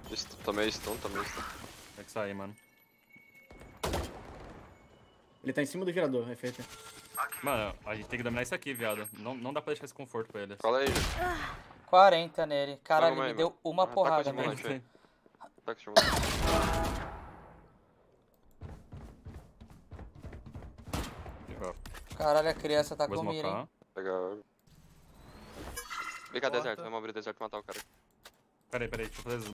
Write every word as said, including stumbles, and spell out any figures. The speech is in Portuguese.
Est- Tomei stun, tomei stun. Tem que sair, mano. Ele tá em cima do gerador, F R T. Mano, a gente tem que dominar isso aqui, viado. Não, não dá pra deixar esse conforto pra eles. Cola aí, quarenta nele. Caralho, Vamos ele aí, me mano. deu uma Ah, tá porrada, com esse velho. volante aí. Tá com esse volante. Caralho, a criança tá Vou com mira, hein? smocar. Pegar. Vem cá, Porta. deserto, vamos abrir o deserto e matar o cara. Peraí, peraí, deixa eu fazer